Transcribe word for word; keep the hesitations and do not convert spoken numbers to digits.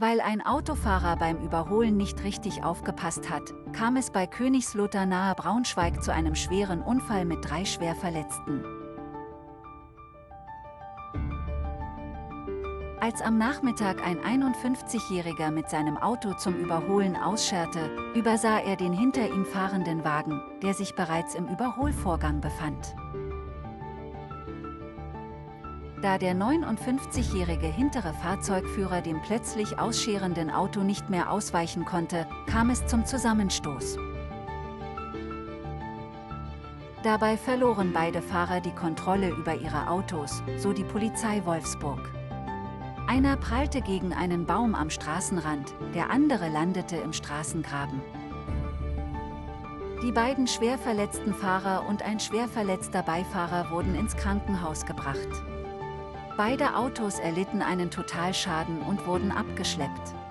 Weil ein Autofahrer beim Überholen nicht richtig aufgepasst hat, kam es bei Königslutter nahe Braunschweig zu einem schweren Unfall mit drei Schwerverletzten. Als am Nachmittag ein einundfünfzigjähriger mit seinem Auto zum Überholen ausscherte, übersah er den hinter ihm fahrenden Wagen, der sich bereits im Überholvorgang befand. Da der neunundfünfzigjährige hintere Fahrzeugführer dem plötzlich ausscherenden Auto nicht mehr ausweichen konnte, kam es zum Zusammenstoß. Dabei verloren beide Fahrer die Kontrolle über ihre Autos, so die Polizei Wolfsburg. Einer prallte gegen einen Baum am Straßenrand, der andere landete im Straßengraben. Die beiden schwer verletzten Fahrer und ein schwer verletzter Beifahrer wurden ins Krankenhaus gebracht. Beide Autos erlitten einen Totalschaden und wurden abgeschleppt.